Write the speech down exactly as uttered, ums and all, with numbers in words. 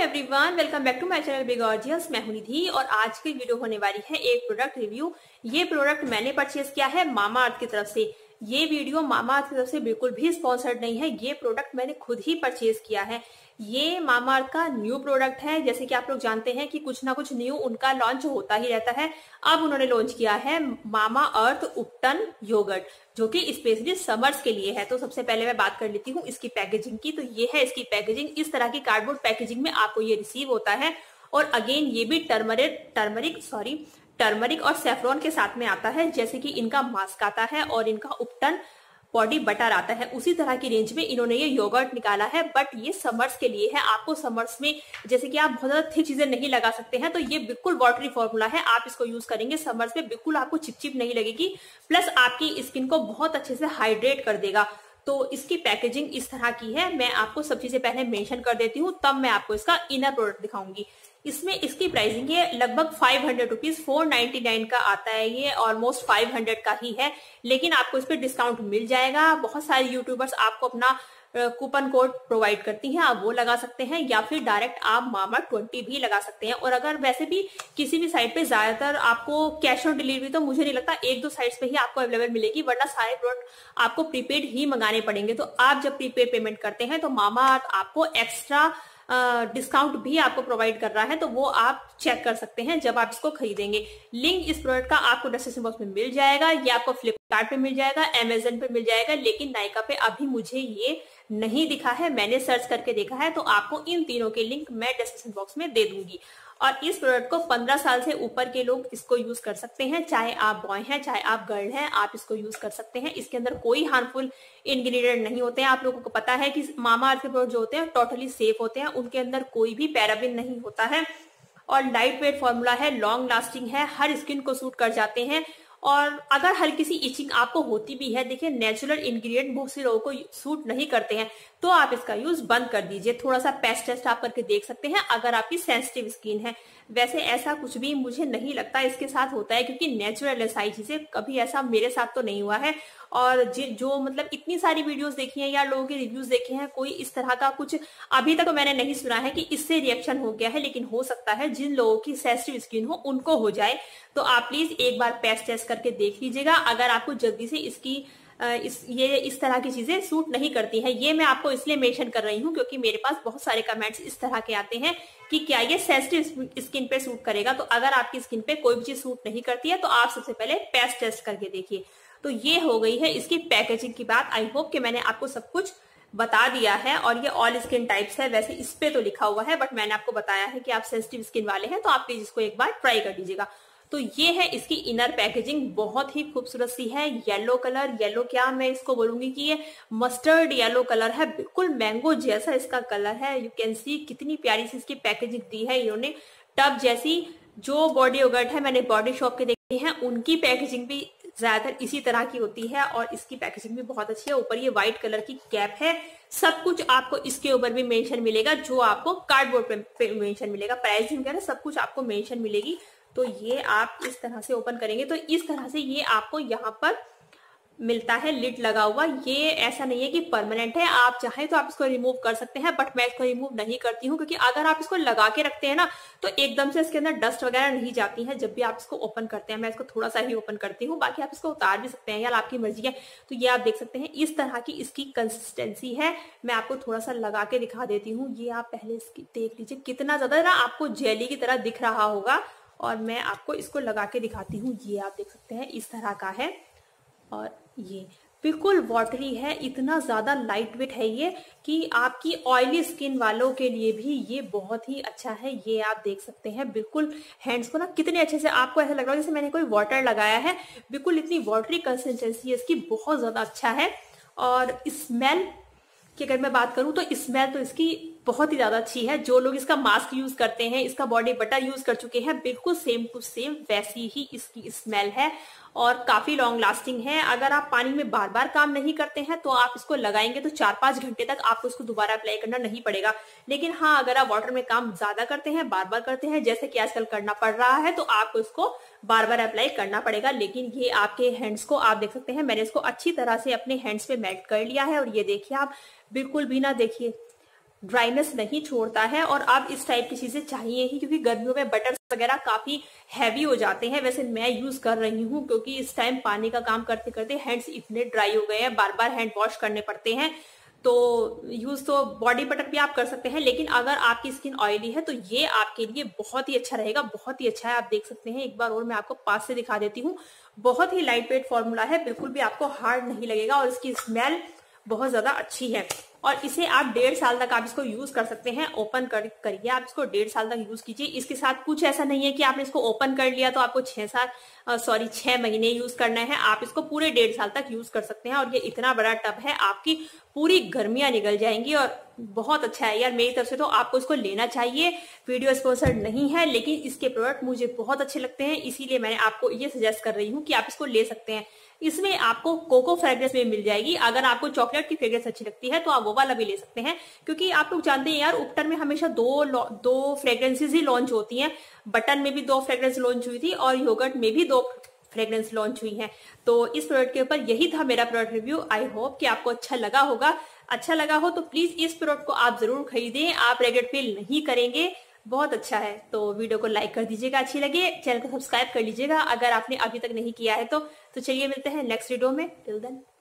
Everyone, welcome back to my channel be gorgeous. मैं हूं निधि और आज की वीडियो होने वाली है एक प्रोडक्ट रिव्यू। ये प्रोडक्ट मैंने परचेज किया है मामा अर्थ की तरफ से। ये वीडियो मामा अर्थ की तरफ से बिल्कुल भी स्पॉन्सर्ड नहीं है, ये प्रोडक्ट मैंने खुद ही परचेज किया है। ये मामा अर्थ का न्यू प्रोडक्ट है। जैसे कि आप लोग जानते हैं कि कुछ ना कुछ न्यू उनका लॉन्च होता ही रहता है। अब उन्होंने लॉन्च किया है मामा अर्थ उपटन योगर्ट, जो कि स्पेशली समर्स के लिए है। तो सबसे पहले मैं बात कर लेती हूँ इसकी पैकेजिंग की। तो ये है इसकी पैकेजिंग। इस तरह की कार्डबोर्ड पैकेजिंग में आपको ये रिसीव होता है। और अगेन ये भी टर्मरिक टर्मरिक सॉरी टर्मरिक और सेफ्रॉन के साथ में आता है। जैसे कि इनका मास्क आता है और इनका उपटन बॉडी बटर आता है, उसी तरह की रेंज में इन्होंने ये योगर्ट निकाला है। बट ये समर्स के लिए है। आपको समर्स में जैसे कि आप बहुत ज्यादा थिक चीजें नहीं लगा सकते हैं, तो ये बिल्कुल वाटरी फॉर्मूला है। आप इसको यूज करेंगे समर्स में, बिल्कुल आपको चिपचिप नहीं लगेगी, प्लस आपकी स्किन को बहुत अच्छे से हाइड्रेट कर देगा। तो इसकी पैकेजिंग इस तरह की है। मैं आपको सब चीजें पहले मेंशन कर देती हूँ, तब मैं आपको इसका इनर प्रोडक्ट दिखाऊंगी। इसमें इसकी प्राइसिंग है लगभग five hundred rupees, four ninety nine का आता है। ये ऑलमोस्ट फाइव हंड्रेड का ही है, लेकिन आपको इस पे डिस्काउंट मिल जाएगा। बहुत सारे यूट्यूबर्स आपको अपना कूपन कोड प्रोवाइड करती हैं, आप वो लगा सकते हैं, या फिर डायरेक्ट आप मामा ट्वेंटी भी लगा सकते हैं। और अगर वैसे भी किसी भी साइट पे ज्यादातर आपको कैश ऑन डिलीवरी तो मुझे नहीं लगता, एक दो साइट्स पे ही आपको अवेलेबल मिलेगी, वरना सारे प्रोडक्ट आपको प्रीपेड ही मंगाने पड़ेंगे। तो आप जब प्रीपेड पेमेंट करते हैं तो मामा आपको एक्स्ट्रा डिस्काउंट uh, भी आपको प्रोवाइड कर रहा है, तो वो आप चेक कर सकते हैं जब आप इसको खरीदेंगे। लिंक इस प्रोडक्ट का आपको डिस्क्रिप्शन बॉक्स में मिल जाएगा, या आपको फ्लिपकार्ट पे मिल जाएगा, अमेजन पे मिल जाएगा, लेकिन नायका पे अभी मुझे ये नहीं दिखा है। मैंने सर्च करके देखा है, तो आपको इन तीनों के लिंक मैं डिस्क्रिप्शन बॉक्स में दे दूंगी। और इस प्रोडक्ट को पंद्रह साल से ऊपर के लोग इसको यूज कर सकते हैं, चाहे आप बॉय हैं चाहे आप गर्ल हैं, आप इसको यूज कर सकते हैं। इसके अंदर कोई हार्मफुल इंग्रेडिएंट नहीं होते हैं। आप लोगों को पता है कि मामा अर्थ के प्रोडक्ट जो होते हैं टोटली सेफ होते हैं, उनके अंदर कोई भी पैराबिन नहीं होता है, और लाइट वेट फॉर्मूला है, लॉन्ग लास्टिंग है, हर स्किन को सूट कर जाते हैं। और अगर हल्की सी इचिंग आपको होती भी है, देखिए नेचुरल इंग्रेडिएंट बहुत से लोगों को सूट नहीं करते हैं, तो आप इसका यूज बंद कर दीजिए। थोड़ा सा पेस्ट टेस्ट आप करके देख सकते हैं अगर आपकी सेंसिटिव स्किन है। वैसे ऐसा कुछ भी मुझे नहीं लगता इसके साथ होता है, क्योंकि नेचुरल है सारी चीजें, कभी ऐसा मेरे साथ तो नहीं हुआ है। और जो मतलब इतनी सारी वीडियोस देखी हैं या लोगों के रिव्यूज देखे हैं, कोई इस तरह का कुछ अभी तक मैंने नहीं सुना है कि इससे रिएक्शन हो गया है। लेकिन हो सकता है जिन लोगों की सेंसिटिव स्किन हो उनको हो जाए, तो आप प्लीज एक बार पेस्ट टेस्ट करके देख लीजिएगा। अगर आपको जल्दी से इसकी इस ये इस तरह की चीजें सूट नहीं करती हैं, ये मैं आपको इसलिए मेंशन कर रही हूँ क्योंकि मेरे पास बहुत सारे कमेंट्स इस तरह के आते हैं कि क्या ये सेंसिटिव स्किन पे सूट करेगा। तो अगर आपकी स्किन पे कोई भी चीज सूट नहीं करती है, तो आप सबसे पहले पेस्ट टेस्ट करके देखिए। तो ये हो गई है इसकी पैकेजिंग की बात। आई होप कि मैंने आपको सब कुछ बता दिया है। और ये ऑल स्किन टाइप्स है, वैसे इस पे तो लिखा हुआ है, बट मैंने आपको बताया है कि आप सेंसिटिव स्किन वाले हैं, तो आप प्लीज इसको एक बार ट्राई कर लीजिएगा। तो ये है इसकी इनर पैकेजिंग, बहुत ही खूबसूरत सी है। येलो कलर, येलो क्या मैं इसको बोलूंगी कि ये मस्टर्ड येलो कलर है, बिल्कुल मैंगो जैसा इसका कलर है। यू कैन सी कितनी प्यारी सी इसकी पैकेजिंग दी है इन्होंने, टब जैसी। जो बॉडी योगर्ट है मैंने बॉडी शॉप के देखे हैं, उनकी पैकेजिंग भी ज्यादातर इसी तरह की होती है, और इसकी पैकेजिंग भी बहुत अच्छी है। ऊपर ये व्हाइट कलर की कैप है। सब कुछ आपको इसके ऊपर भी मेंशन मिलेगा, जो आपको कार्डबोर्ड पे मेंशन मिलेगा। प्राइसिंग वगैरह सब कुछ आपको मेंशन मिलेगी। तो ये आप इस तरह से ओपन करेंगे तो इस तरह से ये आपको यहाँ पर मिलता है लिड लगा हुआ। ये ऐसा नहीं है कि परमानेंट है, आप चाहे तो आप इसको रिमूव कर सकते हैं, बट मैं इसको रिमूव नहीं करती हूँ, क्योंकि अगर आप इसको लगा के रखते हैं ना, तो एकदम से इसके अंदर डस्ट वगैरह नहीं जाती है जब भी आप इसको ओपन करते हैं। मैं इसको थोड़ा सा ही ओपन करती हूँ, बाकी आप इसको उतार भी सकते हैं, यार आपकी मर्जी है। तो ये आप देख सकते हैं इस तरह की इसकी कंसिस्टेंसी है। मैं आपको थोड़ा सा लगा के दिखा देती हूँ। ये आप पहले इसकी देख लीजिए, कितना ज्यादा ना आपको जेली की तरह दिख रहा होगा, और मैं आपको इसको लगा के दिखाती हूँ। ये आप देख सकते हैं इस तरह का है, और ये बिल्कुल वाटरी है, इतना ज्यादा लाइट वेट है ये कि आपकी ऑयली स्किन वालों के लिए भी ये बहुत ही अच्छा है। ये आप देख सकते हैं बिल्कुल हैंड्स को ना कितने अच्छे से, आपको ऐसा लग रहा है जैसे मैंने कोई वाटर लगाया है। बिल्कुल इतनी वाटरी कंसिस्टेंसी है इसकी, बहुत ज्यादा अच्छा है। और स्मेल कि अगर मैं बात करूं तो स्मेल तो इसकी बहुत ही ज्यादा अच्छी है। जो लोग इसका मास्क यूज करते हैं, इसका बॉडी बटर यूज कर चुके हैं, बिल्कुल सेम टू सेम वैसी ही इसकी स्मेल है, और काफी लॉन्ग लास्टिंग है। अगर आप पानी में बार बार काम नहीं करते हैं, तो आप इसको लगाएंगे तो चार पांच घंटे तक आपको इसको दोबारा अप्लाई करना नहीं पड़ेगा। लेकिन हाँ, अगर आप वाटर में काम ज्यादा करते हैं, बार बार करते हैं, जैसे कि आजकल करना पड़ रहा है, तो आपको इसको बार बार अप्लाई करना पड़ेगा। लेकिन ये आपके हैंड्स को आप देख सकते हैं, मैंने इसको अच्छी तरह से अपने हैंड्स पे मेल्ट कर लिया है। और ये देखिए आप बिल्कुल भी ना, देखिए ड्राइनेस नहीं छोड़ता है। और आप इस टाइप की चीजें चाहिए ही, क्योंकि गर्मियों में बटर्स वगैरह काफी हैवी हो जाते हैं। वैसे मैं यूज कर रही हूँ क्योंकि इस टाइम पानी का काम करते करते हैंड्स इतने ड्राई हो गए हैं, बार बार हैंड वॉश करने पड़ते हैं। तो यूज तो बॉडी बटर भी आप कर सकते हैं, लेकिन अगर आपकी स्किन ऑयली है तो ये आपके लिए बहुत ही अच्छा रहेगा, बहुत ही अच्छा है। आप देख सकते हैं, एक बार और मैं आपको पास से दिखा देती हूँ। बहुत ही लाइट वेट फॉर्मूला है, बिल्कुल भी आपको हार्ड नहीं लगेगा और इसकी स्मेल बहुत ज्यादा अच्छी है। और इसे आप डेढ़ साल तक आप इसको यूज कर सकते हैं। ओपन कर करिए, आप इसको डेढ़ साल तक यूज कीजिए। इसके साथ कुछ ऐसा नहीं है कि आपने इसको ओपन कर लिया तो आपको छह साल सॉरी छह महीने यूज करना है। आप इसको पूरे डेढ़ साल तक यूज कर सकते हैं। और ये इतना बड़ा टब है, आपकी पूरी गर्मियां निकल जाएंगी और बहुत अच्छा है यार। मेरी तरफ से तो आपको इसको लेना चाहिए। वीडियो स्पॉन्सर्ड नहीं है, लेकिन इसके प्रोडक्ट मुझे बहुत अच्छे लगते हैं, इसीलिए मैंने आपको ये सजेस्ट कर रही हूँ कि आप इसको ले सकते हैं। इसमें आपको कोको फ्रेग्रेंस में मिल जाएगी। अगर आपको चॉकलेट की फ्रेग्रेंस अच्छी लगती है तो आप वो वाला भी ले सकते हैं, क्योंकि आप लोग जानते हैं यार, उपटर में हमेशा दो दो फ्रेग्रेंसेस ही लॉन्च होती हैं। बटन में भी दो फ्रेग्रेंस लॉन्च हुई थी और योगर्ट में भी दो फ्रेग्रेंस लॉन्च हुई है। तो इस प्रोडक्ट के ऊपर यही था मेरा प्रोडक्ट रिव्यू। आई होप कि आपको अच्छा लगा होगा। अच्छा लगा हो तो प्लीज इस प्रोडक्ट को आप जरूर खरीदें, आप रिग्रेट फील नहीं करेंगे, बहुत अच्छा है। तो वीडियो को लाइक कर दीजिएगा अच्छी लगे, चैनल को सब्सक्राइब कर लीजिएगा अगर आपने अभी तक नहीं किया है तो। तो चलिए मिलते हैं नेक्स्ट वीडियो में, टिल देन।